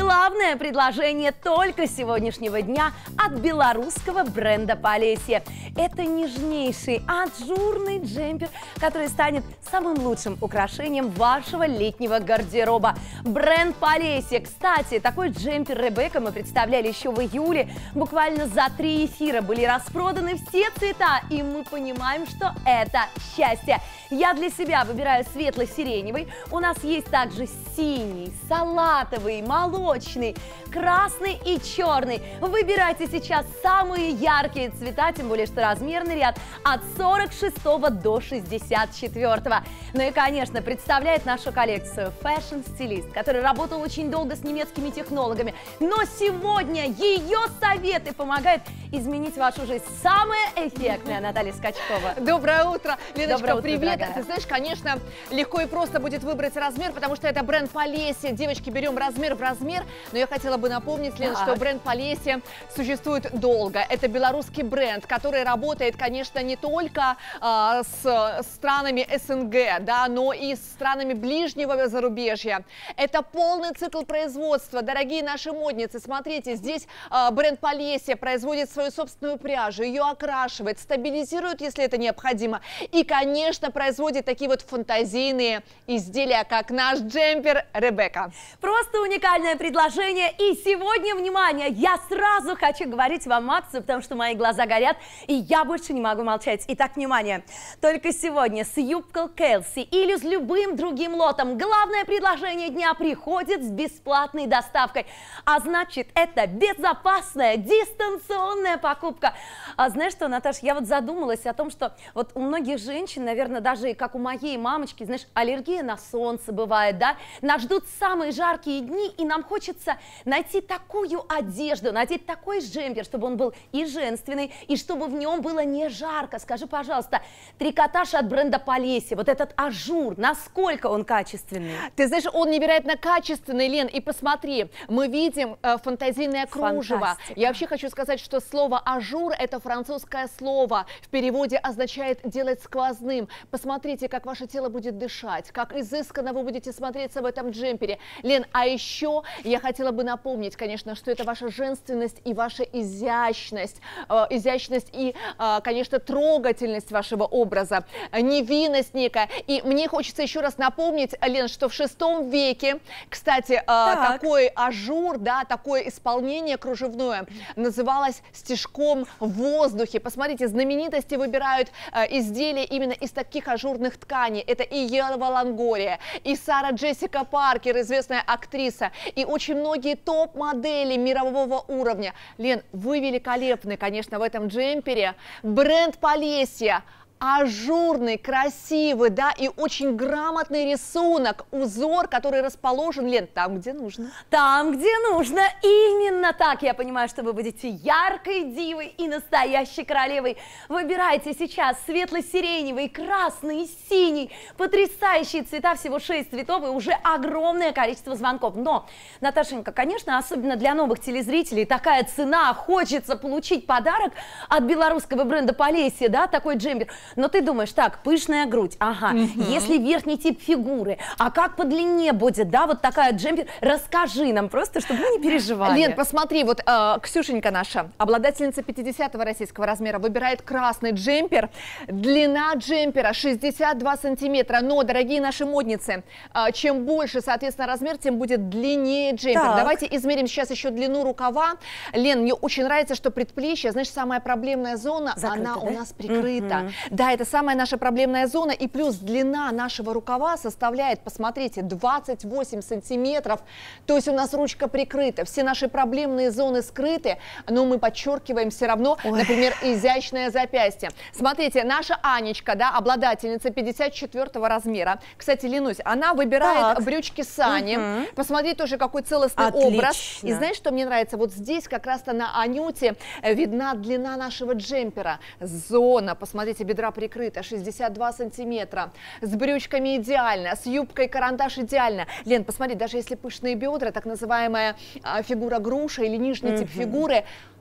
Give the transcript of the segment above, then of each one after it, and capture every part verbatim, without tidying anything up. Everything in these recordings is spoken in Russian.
Главное предложение только сегодняшнего дня от белорусского бренда Полесье. Это нежнейший аджурный джемпер, который станет самым лучшим украшением вашего летнего гардероба. Бренд Полесье. Кстати, такой джемпер Ребекка мы представляли еще в июле. Буквально за три эфира были распроданы все цвета, и мы понимаем, что это счастье. Я для себя выбираю светло-сиреневый. У нас есть также синий, салатовый, молочный, красный и черный. Выбирайте сейчас самые яркие цвета, тем более, что размерный ряд от сорок шестого до шестьдесят четвёртого. Ну и, конечно, представляет нашу коллекцию фэшн-стилист, который работал очень долго с немецкими технологами. Но сегодня ее советы помогают изменить вашу жизнь. Самая эффектная Наталья Скачкова. Доброе утро, Леночка, Доброе утро, привет. дорогая. Ты знаешь, конечно, легко и просто будет выбрать размер, потому что это бренд Полесье. Девочки, берем размер в размер. Но я хотела бы напомнить, Лена, Так. что бренд Полесье существует долго. Это белорусский бренд, который работает, конечно, не только а, с странами СНГ, да, но и с странами ближнего зарубежья. Это полный цикл производства. Дорогие наши модницы, смотрите, здесь а, бренд Полесье производит свою собственную пряжу, ее окрашивает, стабилизирует, если это необходимо. И, конечно, производит такие вот фантазийные изделия, как наш джемпер Ребекка. Просто уникальное предложение. И сегодня, внимание, я сразу хочу говорить вам акцию, потому что мои глаза горят, и я больше не могу молчать. Итак, внимание, только сегодня с юбкой Келси или с любым другим лотом главное предложение дня приходит с бесплатной доставкой. А значит, это безопасная дистанционная покупка. А знаешь что, Наташа, я вот задумалась о том, что вот у многих женщин, наверное, даже как у моей мамочки, знаешь, аллергия на солнце бывает, да? Нас ждут самые жаркие дни, и нам хочется найти такую одежду, надеть такой джемпер, чтобы он был и женственный, и чтобы в нем было не жарко. Скажи, пожалуйста, трикотаж от бренда Полесье, вот этот ажур, насколько он качественный? Ты знаешь, он невероятно качественный, Лен, и посмотри, мы видим э, фантазийное кружево. Фантастика. Я вообще хочу сказать, что слово ажур — это французское слово, в переводе означает делать сквозным. Посмотрите, как ваше тело будет дышать, как изысканно вы будете смотреться в этом джемпере. Лен, а еще я хотела бы напомнить, конечно, что это ваша женственность и ваша изящность, э, изящность и, э, конечно, трогательность вашего образа, э, невинность некая. И мне хочется еще раз напомнить, Лен, что в шестом веке, кстати, э, Так. такой ажур, да, такое исполнение кружевное называлось стежком в воздухе. Посмотрите, знаменитости выбирают э, изделия именно из таких ажурных тканей. Это и Ева Лонгория, и Сара Джессика Паркер, известная актриса, и очень многие топ-модели мирового уровня. Лен, вы великолепны, конечно, в этом джемпере. Бренд Полесье. Ажурный, красивый, да, и очень грамотный рисунок, узор, который расположен, Лен, там, где нужно. Там, где нужно. Именно так, я понимаю, что вы будете яркой дивой и настоящей королевой. Выбирайте сейчас светло-сиреневый, красный, синий. Потрясающие цвета, всего шесть цветов и уже огромное количество звонков. Но, Наташенька, конечно, особенно для новых телезрителей такая цена. Хочется получить подарок от белорусского бренда Полесье, да, такой джемпер. Но ты думаешь, так, пышная грудь, ага, Мгм. если верхний тип фигуры, а как по длине будет, да, вот такая джемпер, расскажи нам просто, чтобы мы не переживали. Лен, посмотри, вот э, Ксюшенька наша, обладательница пятидесятого российского размера, выбирает красный джемпер. Длина джемпера шестьдесят два сантиметра. Но, дорогие наши модницы, э, чем больше, соответственно, размер, тем будет длиннее джемпер. Так. Давайте измерим сейчас еще длину рукава. Лен, мне очень нравится, что предплечье, знаешь, самая проблемная зона, Закрыто, она да? у нас прикрыта. Мгм. Да, это самая наша проблемная зона. И плюс длина нашего рукава составляет, посмотрите, двадцать восемь сантиметров. То есть у нас ручка прикрыта. Все наши проблемные зоны скрыты, но мы подчеркиваем все равно, Ой. например, изящное запястье. Смотрите, наша Анечка, да, обладательница пятьдесят четвёртого размера. Кстати, Ленусь, она выбирает Так. брючки Сани. Мгм. Посмотри тоже, какой целостный Отлично. образ. И знаешь, что мне нравится? Вот здесь как раз-то на Анюте э, видна длина нашего джемпера. Зона, посмотрите, бедра прикрыта, шестьдесят два сантиметра. С брючками идеально, с юбкой карандаш идеально. Лен, посмотри, даже если пышные бедра, так называемая а, фигура груша или нижний тип фигуры,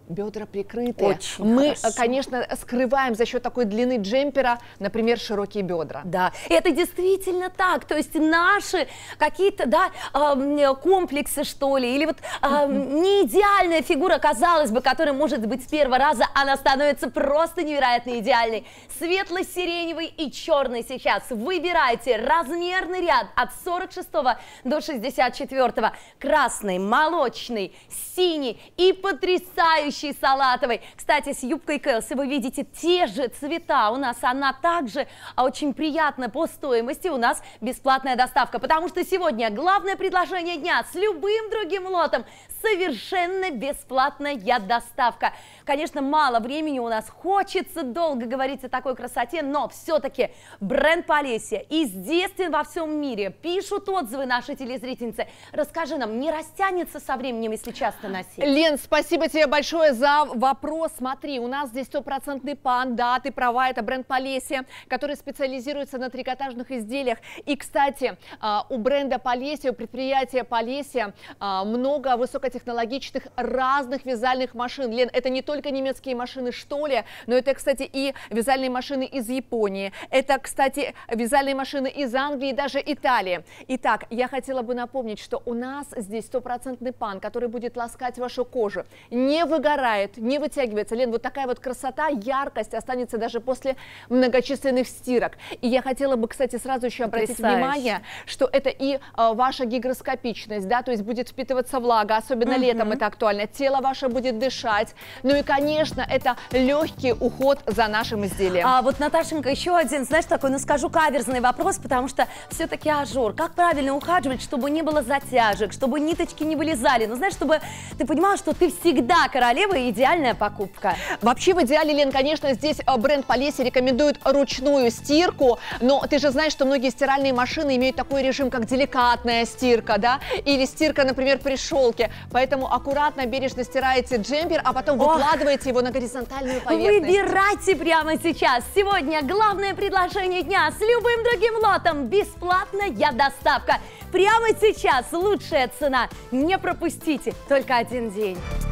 бедра прикрытые. Очень Мы, хорошо. конечно, скрываем за счет такой длины джемпера, например, широкие бедра. Да, это действительно так. То есть наши какие-то, да, э, комплексы, что ли, или вот э, не идеальная фигура, казалось бы, которая может быть с первого раза, она становится просто невероятно идеальной. Светло-сиреневый и черный сейчас. Выбирайте размерный ряд от сорок шестого до шестьдесят четвёртого. Красный, молочный, синий и потрясающий салатовый. Кстати, с юбкой Кэлси вы видите те же цвета. У нас она также очень приятна по стоимости. У нас бесплатная доставка, потому что сегодня главное предложение дня с любым другим лотом совершенно бесплатная доставка. Конечно, мало времени у нас, хочется долго говорить о такой красоте, но все-таки бренд Полесье известен во всем мире. Пишут отзывы наши телезрительницы. Расскажи нам, не растянется со временем, если часто носить? Лен, спасибо тебе большое за вопрос. Смотри, у нас здесь стопроцентный пан, да, ты права, это бренд Полесье, который специализируется на трикотажных изделиях. И, кстати, у бренда Полесье, у предприятия Полесье много высокотехнологичных разных вязальных машин. Лен, это не только немецкие машины, что ли, но это, кстати, и вязальные машины из Японии. Это, кстати, вязальные машины из Англии и даже Италии. Итак, я хотела бы напомнить, что у нас здесь стопроцентный пан, который будет ласкать вашу кожу, не выгорает, не вытягивается. Лен, вот такая вот красота, яркость останется даже после многочисленных стирок. И я хотела бы, кстати, сразу еще обратить внимание, что это и а, ваша гигроскопичность, да, то есть будет впитываться влага, особенно uh-huh. летом это актуально, тело ваше будет дышать. Ну и, конечно, это легкий уход за нашим изделием. А вот, Наташенька, еще один, знаешь, такой, ну скажу, каверзный вопрос, потому что все-таки ажур. Как правильно ухаживать, чтобы не было затяжек, чтобы ниточки не вылезали? Ну, знаешь, чтобы ты понимала, что ты всегда королева и идеальная покупка. Вообще, в идеале, Лен, конечно, здесь бренд Полесье рекомендует ручную стирку, но ты же знаешь, что многие стиральные машины имеют такой режим, как деликатная стирка, да, или стирка, например, при шелке. Поэтому аккуратно, бережно стираете джемпер, а потом Ох. выкладываете его на горизонтальную поверхность. Выбирайте прямо сейчас. Сегодня главное предложение дня с любым другим лотом. Бесплатная доставка. Прямо сейчас лучшая цена. Не пропустите. Только один день.